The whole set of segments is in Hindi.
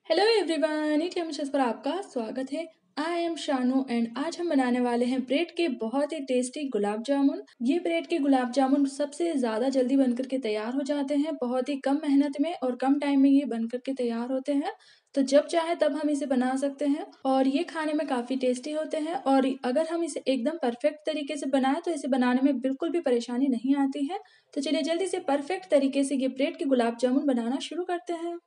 हेलो एवरीवन, इट एमशस पर आपका स्वागत है। आई एम शानू एंड आज हम बनाने वाले हैं ब्रेड के बहुत ही टेस्टी गुलाब जामुन। ये ब्रेड के गुलाब जामुन सबसे ज़्यादा जल्दी बनकर के तैयार हो जाते हैं, बहुत ही कम मेहनत में और कम टाइम में ये बनकर के तैयार होते हैं। तो जब चाहे तब हम इसे बना सकते हैं और ये खाने में काफ़ी टेस्टी होते हैं। और अगर हम इसे एकदम परफेक्ट तरीके से बनाएं तो इसे बनाने में बिल्कुल भी परेशानी नहीं आती है। तो चलिए जल्दी से परफेक्ट तरीके से ये ब्रेड के गुलाब जामुन बनाना शुरू करते हैं।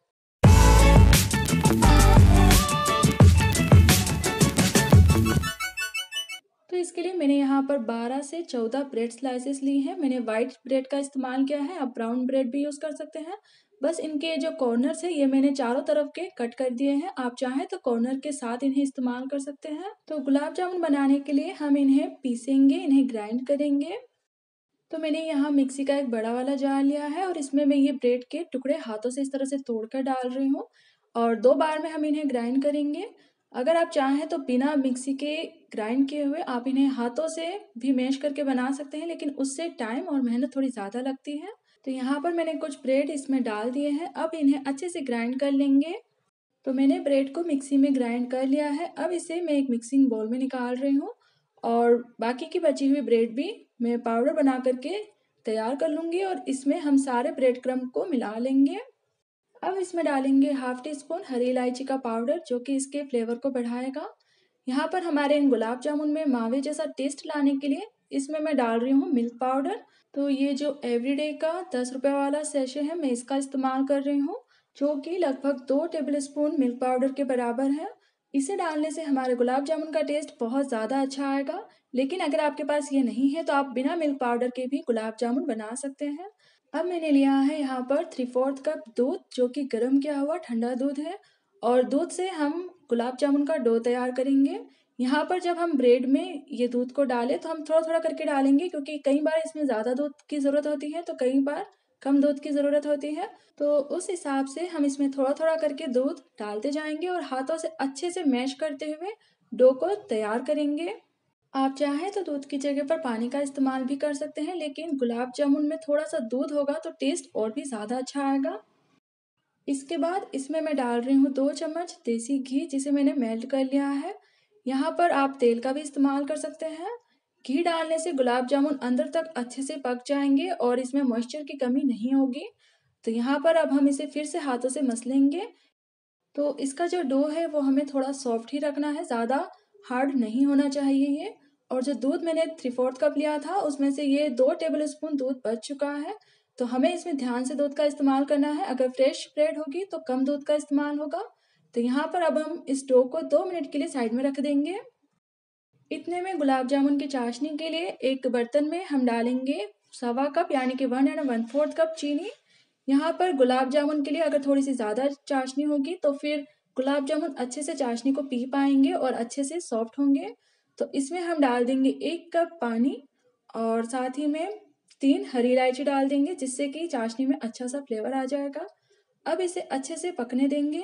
तो इसके लिए मैंने यहाँ पर 12 से 14 ब्रेड स्लाइसेस ली हैं। मैंने वाइट ब्रेड का इस्तेमाल किया है, आप ब्राउन ब्रेड भी यूज़ कर सकते हैं। बस इनके जो कॉर्नर्स है ये मैंने चारों तरफ के कट कर दिए हैं। आप चाहें तो कॉर्नर के साथ इन्हें इस्तेमाल कर सकते हैं। तो गुलाब जामुन बनाने के लिए हम इन्हें पीसेंगे, इन्हें ग्राइंड करेंगे। तो मैंने यहाँ मिक्सी का एक बड़ा वाला जार लिया है और इसमें मैं ये ब्रेड के टुकड़े हाथों से इस तरह से तोड़कर डाल रही हूँ और 2 बार में हम इन्हें ग्राइंड करेंगे। अगर आप चाहें तो बिना मिक्सी के ग्राइंड किए हुए आप इन्हें हाथों से भी मैश करके बना सकते हैं, लेकिन उससे टाइम और मेहनत थोड़ी ज़्यादा लगती है। तो यहाँ पर मैंने कुछ ब्रेड इसमें डाल दिए हैं, अब इन्हें अच्छे से ग्राइंड कर लेंगे। तो मैंने ब्रेड को मिक्सी में ग्राइंड कर लिया है, अब इसे मैं एक मिक्सिंग बाउल में निकाल रही हूँ और बाकी की बची हुई ब्रेड भी मैं पाउडर बना करके तैयार कर लूँगी और इसमें हम सारे ब्रेड क्रम्ब को मिला लेंगे। अब इसमें डालेंगे हाफ टी स्पून हरी इलायची का पाउडर, जो कि इसके फ्लेवर को बढ़ाएगा। यहाँ पर हमारे इन गुलाब जामुन में मावे जैसा टेस्ट लाने के लिए इसमें मैं डाल रही हूँ मिल्क पाउडर। तो ये जो एवरीडे का 10 रुपये वाला सैशे है, मैं इसका इस्तेमाल कर रही हूँ, जो कि लगभग 2 टेबल स्पून मिल्क पाउडर के बराबर है। इसे डालने से हमारे गुलाब जामुन का टेस्ट बहुत ज़्यादा अच्छा आएगा। लेकिन अगर आपके पास ये नहीं है तो आप बिना मिल्क पाउडर के भी गुलाब जामुन बना सकते हैं। अब मैंने लिया है यहाँ पर 3/4 कप दूध, जो कि गर्म किया हुआ ठंडा दूध है और दूध से हम गुलाब जामुन का डो तैयार करेंगे। यहाँ पर जब हम ब्रेड में ये दूध को डालें तो हम थोड़ा थोड़ा करके डालेंगे, क्योंकि कई बार इसमें ज़्यादा दूध की ज़रूरत होती है तो कई बार कम दूध की ज़रूरत होती है। तो उस हिसाब से हम इसमें थोड़ा थोड़ा करके दूध डालते जाएंगे और हाथों से अच्छे से मैश करते हुए डो को तैयार करेंगे। आप चाहें तो दूध की जगह पर पानी का इस्तेमाल भी कर सकते हैं, लेकिन गुलाब जामुन में थोड़ा सा दूध होगा तो टेस्ट और भी ज़्यादा अच्छा आएगा। इसके बाद इसमें मैं डाल रही हूँ 2 चम्मच देसी घी, जिसे मैंने मेल्ट कर लिया है। यहाँ पर आप तेल का भी इस्तेमाल कर सकते हैं। घी डालने से गुलाब जामुन अंदर तक अच्छे से पक जाएंगे और इसमें मॉइस्चर की कमी नहीं होगी। तो यहाँ पर अब हम इसे फिर से हाथों से मस लेंगे। तो इसका जो डो है वो हमें थोड़ा सॉफ्ट ही रखना है, ज़्यादा हार्ड नहीं होना चाहिए ये। और जो दूध मैंने 3/4 कप लिया था उसमें से ये 2 टेबल स्पून दूध बच चुका है। तो हमें इसमें ध्यान से दूध का इस्तेमाल करना है, अगर फ्रेश ब्रेड होगी तो कम दूध का इस्तेमाल होगा। तो यहाँ पर अब हम इस डो को 2 मिनट के लिए साइड में रख देंगे। इतने में गुलाब जामुन की चाशनी के लिए एक बर्तन में हम डालेंगे 1/4 कप यानी कि 1 1/4 कप चीनी। यहाँ पर गुलाब जामुन के लिए अगर थोड़ी सी ज़्यादा चाशनी होगी तो फिर गुलाब जामुन अच्छे से चाशनी को पी पाएंगे और अच्छे से सॉफ्ट होंगे। तो इसमें हम डाल देंगे 1 कप पानी और साथ ही में 3 हरी इलायची डाल देंगे, जिससे कि चाशनी में अच्छा सा फ्लेवर आ जाएगा। अब इसे अच्छे से पकने देंगे।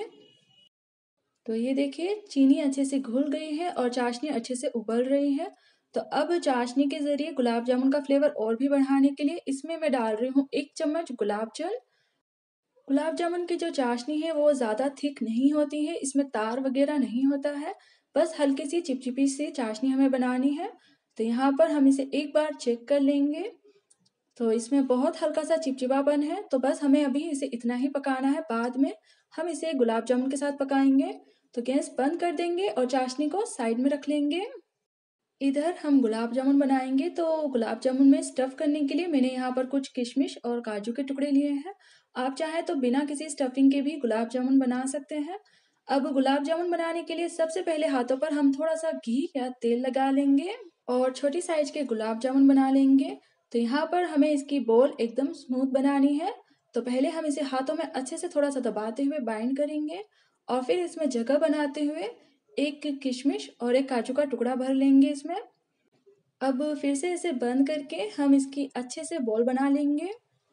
तो ये देखिए चीनी अच्छे से घुल गई है और चाशनी अच्छे से उबल रही है। तो अब चाशनी के ज़रिए गुलाब जामुन का फ्लेवर और भी बढ़ाने के लिए इसमें मैं डाल रही हूँ 1 चम्मच गुलाब जल। गुलाब जामुन की जो चाशनी है वो ज़्यादा थिक नहीं होती है, इसमें तार वगैरह नहीं होता है, बस हल्की सी चिपचिपी सी चाशनी हमें बनानी है। तो यहाँ पर हम इसे एक बार चेक कर लेंगे। तो इसमें बहुत हल्का सा चिपचिपापन है, तो बस हमें अभी इसे इतना ही पकाना है, बाद में हम इसे गुलाब जामुन के साथ पकाएंगे। तो गैस बंद कर देंगे और चाशनी को साइड में रख लेंगे। इधर हम गुलाब जामुन बनाएंगे। तो गुलाब जामुन में स्टफ़ करने के लिए मैंने यहाँ पर कुछ किशमिश और काजू के टुकड़े लिए हैं। आप चाहें तो बिना किसी स्टफिंग के भी गुलाब जामुन बना सकते हैं। अब गुलाब जामुन बनाने के लिए सबसे पहले हाथों पर हम थोड़ा सा घी या तेल लगा लेंगे और छोटी साइज के गुलाब जामुन बना लेंगे। तो यहाँ पर हमें इसकी बॉल एकदम स्मूथ बनानी है। तो पहले हम इसे हाथों में अच्छे से थोड़ा सा दबाते हुए बाइंड करेंगे और फिर इसमें जगह बनाते हुए एक किशमिश और एक काजू का टुकड़ा भर लेंगे इसमें। अब फिर से इसे बंद करके हम इसकी अच्छे से बॉल बना लेंगे।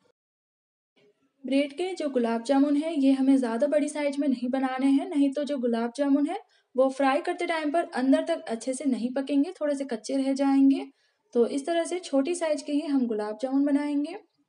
ब्रेड के जो गुलाब जामुन है ये हमें ज़्यादा बड़ी साइज में नहीं बनाने हैं, नहीं तो जो गुलाब जामुन है वो फ्राई करते टाइम पर अंदर तक अच्छे से नहीं पकेंगे, थोड़े से कच्चे रह जाएंगे। तो इस तरह से छोटी साइज के ही हम गुलाब जामुन बनाएंगे।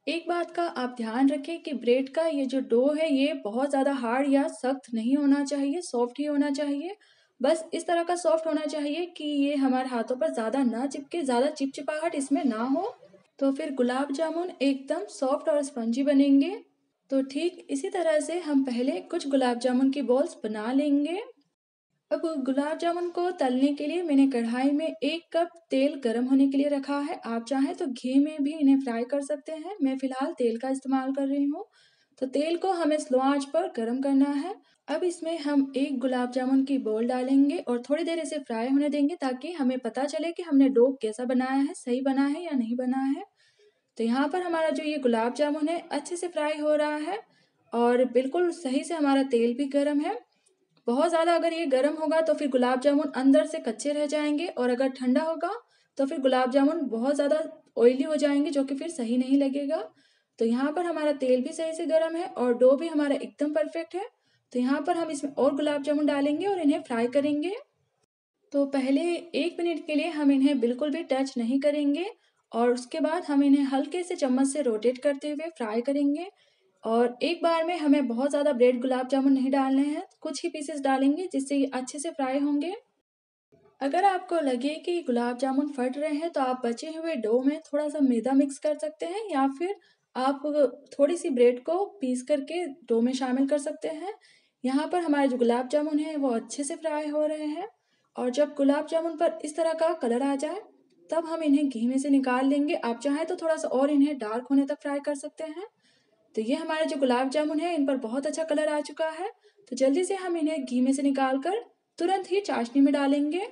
एक बात का आप ध्यान रखें कि ब्रेड का ये जो डो है ये बहुत ज़्यादा हार्ड या सख्त नहीं होना चाहिए, सॉफ्ट ही होना चाहिए। बस इस तरह का सॉफ्ट होना चाहिए कि ये हमारे हाथों पर ज़्यादा ना चिपके, ज़्यादा चिपचिपाहट इसमें ना हो। तो फिर गुलाब जामुन एकदम सॉफ्ट और स्पंजी बनेंगे। तो ठीक इसी तरह से हम पहले कुछ गुलाब जामुन की बॉल्स बना लेंगे। अब गुलाब जामुन को तलने के लिए मैंने कढ़ाई में 1 कप तेल गरम होने के लिए रखा है। आप चाहें तो घी में भी इन्हें फ्राई कर सकते हैं। मैं फ़िलहाल तेल का इस्तेमाल कर रही हूँ। तो तेल को हमें स्लो आँच पर गरम करना है। अब इसमें हम 1 गुलाब जामुन की बॉल डालेंगे और थोड़ी देर इसे फ्राई होने देंगे ताकि हमें पता चले कि हमने डो कैसा बनाया है, सही बना है या नहीं बना है। तो यहाँ पर हमारा जो ये गुलाब जामुन है अच्छे से फ्राई हो रहा है और बिल्कुल सही से हमारा तेल भी गरम है। बहुत ज़्यादा अगर ये गर्म होगा तो फिर गुलाब जामुन अंदर से कच्चे रह जाएँगे और अगर ठंडा होगा तो फिर गुलाब जामुन बहुत ज़्यादा ऑयली हो जाएँगे जो कि फिर सही नहीं लगेगा। तो यहाँ पर हमारा तेल भी सही से गर्म है और डो भी हमारा एकदम परफेक्ट है। तो यहाँ पर हम इसमें और गुलाब जामुन डालेंगे और इन्हें फ्राई करेंगे। तो पहले 1 मिनट के लिए हम इन्हें बिल्कुल भी टच नहीं करेंगे और उसके बाद हम इन्हें हल्के से चम्मच से रोटेट करते हुए फ्राई करेंगे। और एक बार में हमें बहुत ज़्यादा ब्रेड गुलाब जामुन नहीं डालने हैं, कुछ ही पीसेस डालेंगे जिससे ये अच्छे से फ्राई होंगे। अगर आपको लगे कि गुलाब जामुन फट रहे हैं तो आप बचे हुए डो में थोड़ा-सा मैदा मिक्स कर सकते हैं या फिर आप थोड़ी-सी ब्रेड को पीस करके डो में शामिल कर सकते हैं। यहाँ पर हमारे जो गुलाब जामुन हैं वो अच्छे से फ्राई हो रहे हैं और जब गुलाब जामुन पर इस तरह का कलर आ जाए, तब हम इन्हें घी में से निकाल लेंगे। आप चाहें तो थोड़ा-सा और इन्हें डार्क होने तक फ्राई कर सकते हैं। तो ये हमारे जो गुलाब जामुन है इन पर बहुत अच्छा कलर आ चुका है। तो जल्दी से हम इन्हें घी में से निकाल कर तुरंत ही चाशनी में डालेंगे।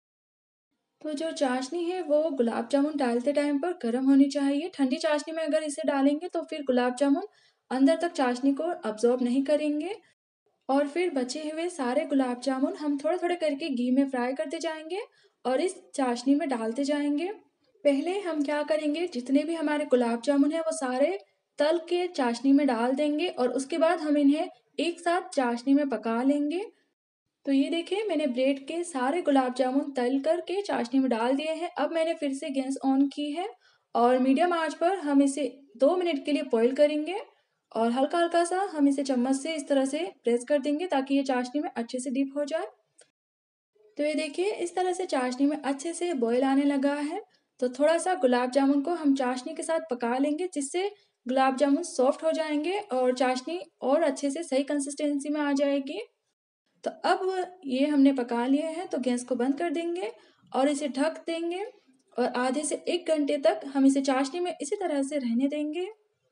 तो जो चाशनी है वो गुलाब जामुन डालते टाइम पर गर्म होनी चाहिए। ठंडी चाशनी में अगर इसे डालेंगे तो फिर गुलाब जामुन अंदर तक चाशनी को अब्ज़ॉर्ब नहीं करेंगे और फिर बचे हुए सारे गुलाब जामुन हम थोड़े-थोड़े करके घी में फ्राई करते जाएँगे और इस चाशनी में डालते जाएँगे। पहले हम क्या करेंगे, जितने भी हमारे गुलाब जामुन हैं वो सारे तल के चाशनी में डाल देंगे और उसके बाद हम इन्हें एक साथ चाशनी में पका लेंगे। तो ये देखिए मैंने ब्रेड के सारे गुलाब जामुन तल कर के चाशनी में डाल दिए हैं। अब मैंने फिर से गैस ऑन की है और मीडियम आंच पर हम इसे 2 मिनट के लिए बॉईल करेंगे और हल्का-हल्का सा हम इसे चम्मच से इस तरह से प्रेस कर देंगे ताकि ये चाशनी में अच्छे से डिप हो जाए। तो ये देखिए इस तरह से चाशनी में अच्छे से बॉयल आने लगा है। तो थोड़ा-सा गुलाब जामुन को हम चाशनी के साथ पका लेंगे जिससे गुलाब जामुन सॉफ्ट हो जाएँगे और चाशनी और अच्छे से सही कंसिस्टेंसी में आ जाएगी। तो अब ये हमने पका लिए हैं तो गैस को बंद कर देंगे और इसे ढक देंगे और आधे से 1 घंटे तक हम इसे चाशनी में इसी तरह से रहने देंगे।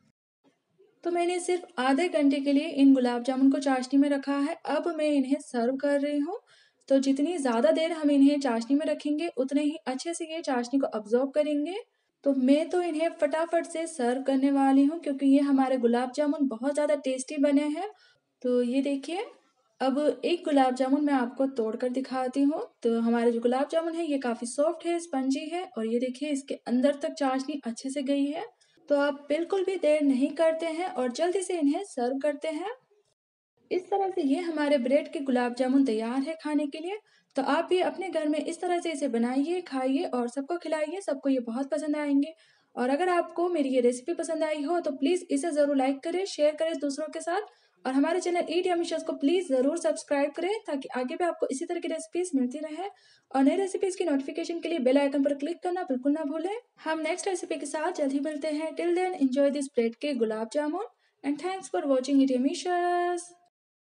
तो मैंने सिर्फ़ आधे घंटे के लिए इन गुलाब जामुन को चाशनी में रखा है। अब मैं इन्हें सर्व कर रही हूँ। तो जितनी ज़्यादा देर हम इन्हें चाशनी में रखेंगे, उतने ही अच्छे से ये चाशनी को अब्ज़ॉर्ब करेंगे। तो मैं तो इन्हें फटाफट से सर्व करने वाली हूँ क्योंकि ये हमारे गुलाब जामुन बहुत ज़्यादा टेस्टी बने हैं। तो ये देखिए, अब एक गुलाब जामुन मैं आपको तोड़ कर दिखाती हूँ। तो हमारे जो गुलाब जामुन है ये काफ़ी सॉफ्ट है, स्पंजी है और ये देखिए इसके अंदर तक चाशनी अच्छे से गई है। तो आप बिल्कुल भी देर नहीं करते हैं और जल्दी से इन्हें सर्व करते हैं। इस तरह से ये हमारे ब्रेड के गुलाब जामुन तैयार है खाने के लिए। तो आप भी अपने घर में इस तरह से इसे बनाइए, खाइए और सबको खिलाइए, सबको ये बहुत पसंद आएँगे। और अगर आपको मेरी ये रेसिपी पसंद आई हो तो प्लीज़ इसे ज़रूर लाइक करें, शेयर करें दूसरों के साथ और हमारे चैनल ईट यम्मी शोज़ को प्लीज़ ज़रूर सब्सक्राइब करें ताकि आगे भी आपको इसी तरह की रेसिपीज़ मिलती रहें। और नई रेसिपीज़ की नोटिफ़िकेशन के लिए बेल आइकन पर क्लिक करना बिल्कुल ना भूलें। हम नेक्स्ट रेसिपी के साथ जल्द ही मिलते हैं। Till then enjoy this bread के gulab jamun and thanks for watching eat yummy shows.